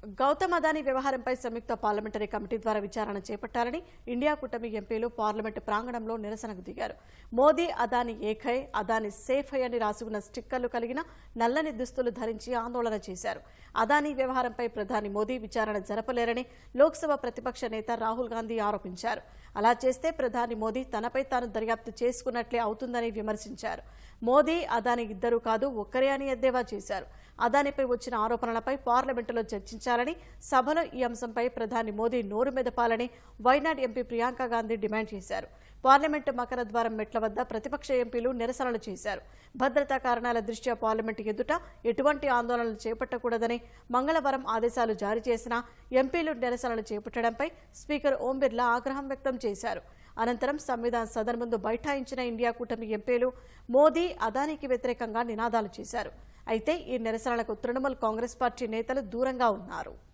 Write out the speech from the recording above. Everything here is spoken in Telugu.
గౌతమ్ అదానీ వ్యవహారంపై సంయుక్త పార్లమెంటరీ కమిటీ ద్వారా విచారణ చేపట్టాలని ఇండియా కూటమి ఎంపీలు పార్లమెంటు ప్రాంగణంలో నిరసనకు దిగారు. మోదీ అదానీ ఏకై, అదానీ సేఫ్ అని రాసి ఉన్న స్టిక్కర్లు కలిగిన నల్లని దుస్తులు ధరించి ఆందోళన చేశారు. అదానీ వ్యవహారంపై ప్రధాని మోదీ విచారణ జరపలేరని లోక్సభ ప్రతిపక్ష నేత రాహుల్ గాంధీ ఆరోపించారు. అలా చేస్తే ప్రధాని మోదీ తనపై తాను దర్యాప్తు చేసుకున్నట్లే అవుతుందని విమర్శించారు. మోదీ అదానీ ఇద్దరు కాదు ఒక్కరే అని ఎద్దేవా చేశారు. అదానీపై వచ్చిన ఆరోపణలపై పార్లమెంటులో చర్చించాలని, సభలో ఈ అంశంపై ప్రధాని మోదీ నోరు మెదపాలని వైనాడ్ ఎంపీ ప్రియాంక గాంధీ డిమాండ్ చేశారు. పార్లమెంటు మకర ద్వారం మెట్ల వద్ద ప్రతిపక్ష ఎంపీలు నిరసనలు చేశారు. భద్రతా కారణాల దృష్ట్యా పార్లమెంటు ఎదుట ఎటువంటి ఆందోళనలు చేపట్టకూడదని మంగళవారం ఆదేశాలు జారీ చేసినా ఎంపీలు నిరసనలు చేపట్టడంపై స్పీకర్ ఓం బిర్లా ఆగ్రహం వ్యక్తం చేశారు. అనంతరం సంవిధాన సదన్ ముందు బైఠాయించిన ఇండియా కూటమి ఎంపీలు మోదీ అదానీకి వ్యతిరేకంగా నినాదాలు చేశారు. అయితే ఈ నిరసనలకు తృణమూల్ కాంగ్రెస్ పార్టీ నేతలు దూరంగా ఉన్నారు.